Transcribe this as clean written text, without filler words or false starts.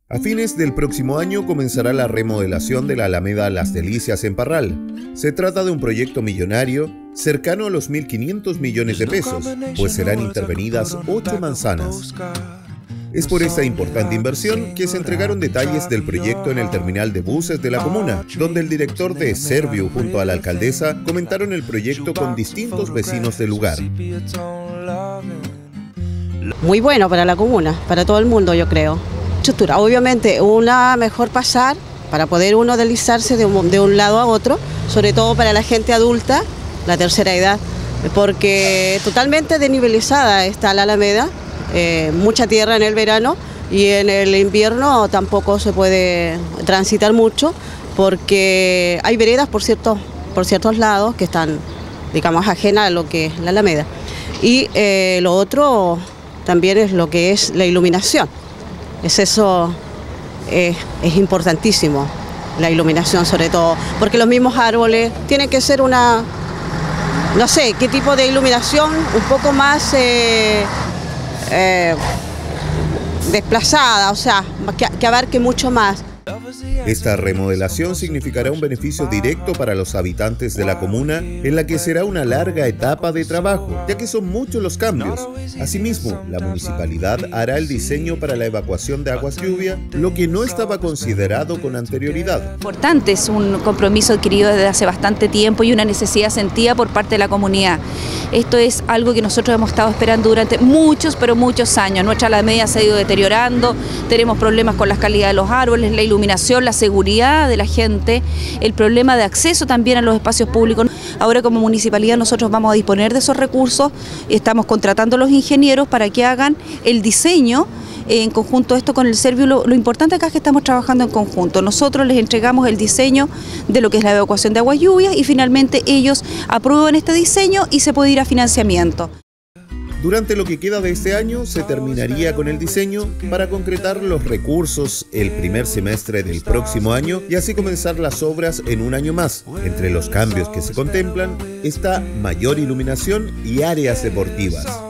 A fines del próximo año comenzará la remodelación de la Alameda Las Delicias en Parral. Se trata de un proyecto millonario cercano a los 1.500 millones de pesos, pues serán intervenidas 8 manzanas. Es por esta importante inversión que se entregaron detalles del proyecto en el terminal de buses de la comuna, donde el director de Serviu junto a la alcaldesa comentaron el proyecto con distintos vecinos del lugar. Muy bueno para la comuna, para todo el mundo, yo creo. Obviamente, una mejor pasar para poder uno deslizarse de un lado a otro, sobre todo para la gente adulta, la tercera edad, porque totalmente desnivelizada está la Alameda, mucha tierra en el verano y en el invierno tampoco se puede transitar mucho porque hay veredas por ciertos lados que están, digamos, ajenas a lo que es la Alameda. Y lo otro también es lo que es la iluminación. Eso es importantísimo, la iluminación sobre todo, porque los mismos árboles tienen que ser una, no sé, qué tipo de iluminación un poco más desplazada, o sea, que abarque mucho más. Esta remodelación significará un beneficio directo para los habitantes de la comuna, en la que será una larga etapa de trabajo, ya que son muchos los cambios. Asimismo, la municipalidad hará el diseño para la evacuación de aguas lluvia, lo que no estaba considerado con anterioridad. Importante, es un compromiso adquirido desde hace bastante tiempo y una necesidad sentida por parte de la comunidad. Esto es algo que nosotros hemos estado esperando durante muchos, pero muchos años. Nuestra Alameda se ha ido deteriorando, tenemos problemas con la calidad de los árboles, la iluminación, la seguridad de la gente, el problema de acceso también a los espacios públicos. Ahora como municipalidad nosotros vamos a disponer de esos recursos y estamos contratando a los ingenieros para que hagan el diseño en conjunto esto con el Serviu. Lo importante acá es que estamos trabajando en conjunto. Nosotros les entregamos el diseño de lo que es la evacuación de aguas lluvias y finalmente ellos aprueban este diseño y se puede ir a financiamiento. Durante lo que queda de este año se terminaría con el diseño para concretar los recursos el primer semestre del próximo año y así comenzar las obras en un año más. Entre los cambios que se contemplan está mayor iluminación y áreas deportivas.